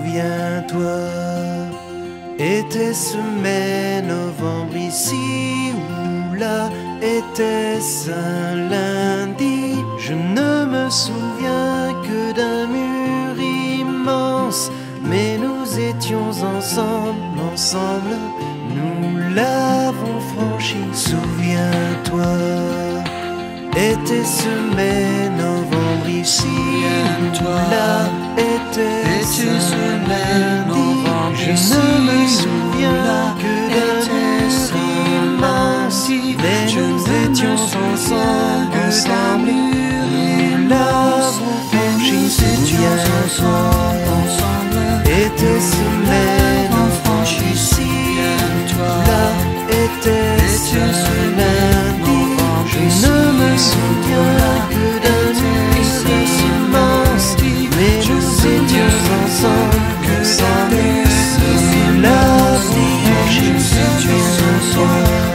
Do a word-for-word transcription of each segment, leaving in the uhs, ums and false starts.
Souviens-toi, était-ce mai, novembre ici ou là? Était-ce un lundi? Je ne me souviens que d'un mur immense, mais nous étions ensemble, ensemble, nous l'avons franchi. Souviens-toi, était-ce mai, novembre ici ou là? Était-ce un lundi? Je ne me souviens que d'un mur immense, mais nous étions ensemble, ensemble, nous l'avons franchi. Souviens-toi, était-ce mai, novembre ici ou là? Était-ce un lundi? Je ne me souviens que d'un mur immense, mais nous étions ensemble, ensemble, nous l'avons franchi. Souviens-toi,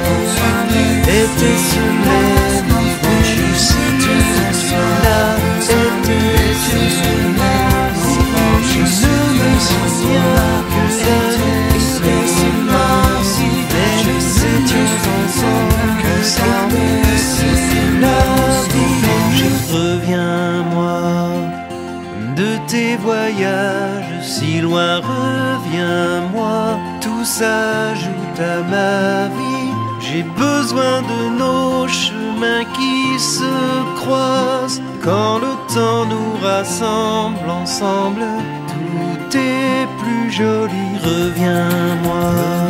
était-ce mai, novembre ici ou là? Était-ce un lundi? Je ne me souviens que d'un mur immense, mais nous étions ensemble, ensemble, nous l'avons franchi. Reviens-moi de tes voyages si loin, reviens-moi, tout s'ajoute à ma vie. J'ai besoin de nos chemins qui se croisent. Quand le temps nous rassemble ensemble, tout est plus joli. Reviens-moi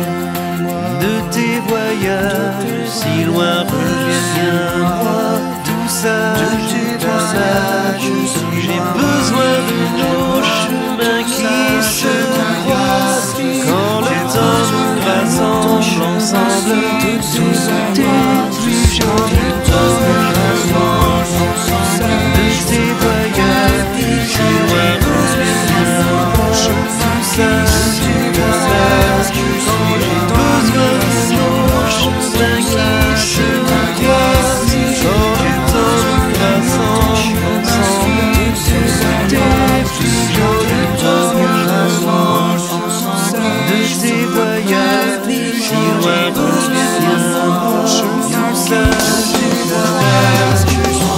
de tes voyages si loin, reviens-moi, tout s'ajoute à ma vie. J'ai besoin de nos chemins qui se croisent. Quand le temps nous rassemble ensemble, tout est plus joli. De tes voyages si loin, reviens-moi, tout s'ajoute à ma vie. J'ai besoin de nos chemins qui se croisent. Quand le temps nous rassemble ensemble, tout est plus joli. De tes voyages si loin, reviens-moi, tout s'ajoute à ma vie.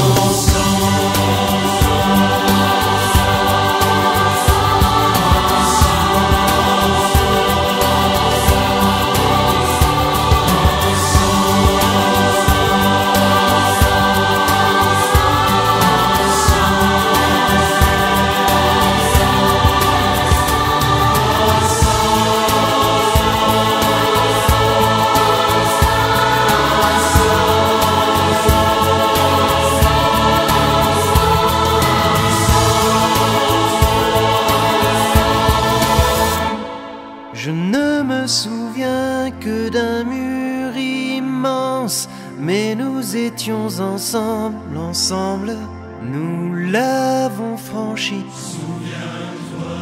Je ne me souviens que d'un mur immense, mais nous étions ensemble, ensemble, nous l'avons franchi. Souviens-toi,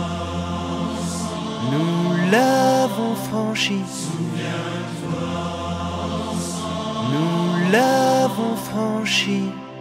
nous l'avons franchi. Souviens-toi, nous l'avons franchi.